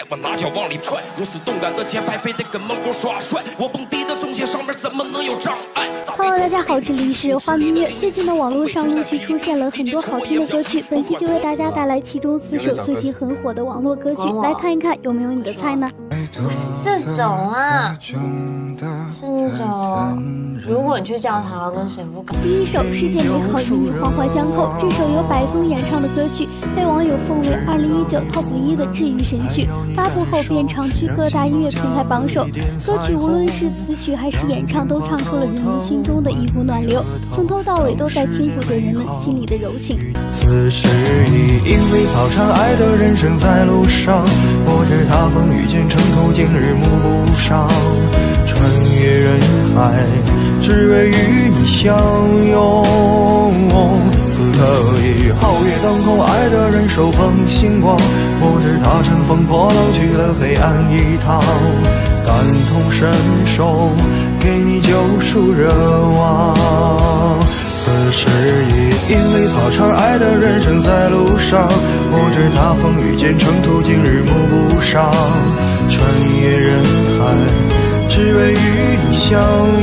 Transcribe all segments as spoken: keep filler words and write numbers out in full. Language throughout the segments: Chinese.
我拿脚往里踹。如此动感的节拍，非得跟门口耍帅。我蹦迪的中间上面怎么能有障碍 ？Hello， 大家好，这里是花音乐。最近的网络上陆续出现了很多好听的歌曲，本期就为大家带来其中四首最近很火的网络歌曲，来看一看有没有你的菜呢？ 不是这种啊，是那种如果你去教堂要跟神父干。 第一首《世界美好与你环环相扣》，这首由白松演唱的歌曲，被网友奉为二零一九 Top 一的治愈神曲。发布后便长居各大音乐平台榜首。歌曲无论是词曲还是演唱，都唱出了人们心中的一股暖流，从头到尾都在倾吐着人们心里的柔情。 此时已因为早上爱的人生在路上，我知他风雨兼程途今日暮不赏，穿越人海只为与你相拥。此刻已皓月当空，爱的人手捧星光，我知他乘风破浪去了黑暗一趟，感同身受给你救赎热望。此时已因为草场爱的人生在路上，我知他风雨兼程途今日暮不赏，穿越人海只为与你相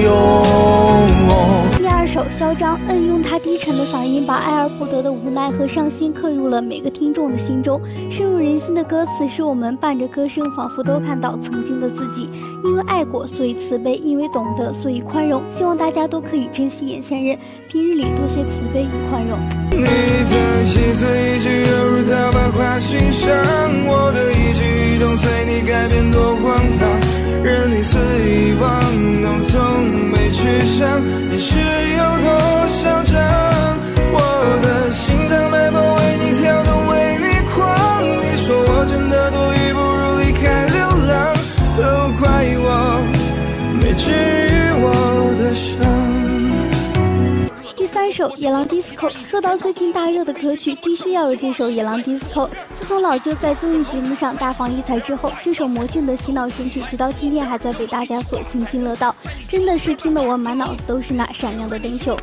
拥。 第二首嚣张，恩用他低沉的嗓音把爱而不得的无奈和伤心刻入了每个听众的心中。深入人心的歌词使我们伴着歌声仿佛都看到曾经的自己，因为爱过所以慈悲，因为懂得所以宽容。希望大家都可以珍惜眼前人，平日里多些慈悲与宽容。 你的心思一句犹如刀疤划心上，我的一举一动随你改变多荒唐，任你肆意妄动从没去想你是有多嚣张，我的心脏脉搏为你跳动为你狂，你说我真的多余不如离开流浪，都怪我没治愈我的伤。 第三首《野狼 Disco》，说到最近大热的歌曲，必须要有这首《野狼 Disco》。自从老舅在综艺节目上大放异彩之后，这首魔性的洗脑神曲直到今天还在被大家所津津乐道，真的是听得我满脑子都是那闪亮的灯球。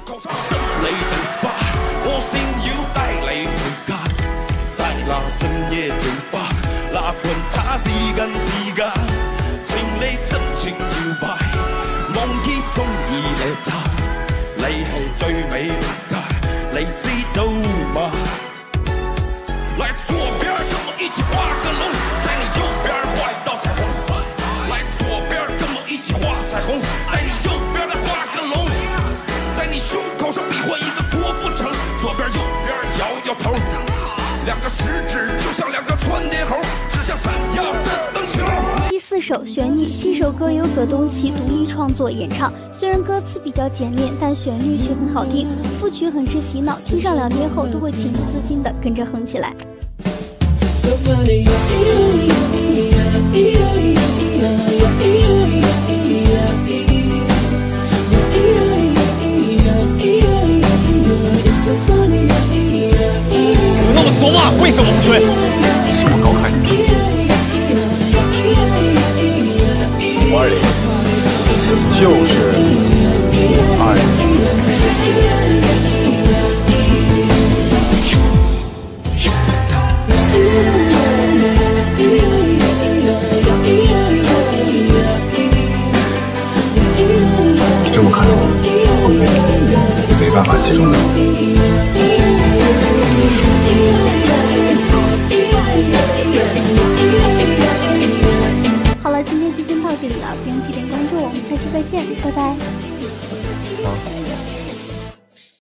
你係最美人㗎，你知道嗎？來左邊跟我一起畫個龍，在你右邊畫一道彩虹。來左邊跟我一起畫彩虹，在你右邊再畫個龍，在你胸口上比劃一個郭富城，左邊右邊搖搖頭，兩個食指就像兩個窜天猴，指向閃耀的燈球。 第四首《旋律》，这首歌由葛东奇独立创作演唱，虽然歌词比较简练，但旋律却很好听，副曲很是洗脑，听上两遍后都会情不自禁地跟着哼起来。 So funny, it's so funny. 那么怂啊，为什么不追？是我高看你。五二零就是爱你。这么看着我，没办法接受的。 好了，今天就先到这里了，不用记点关注，我们下期再见，拜拜。 好。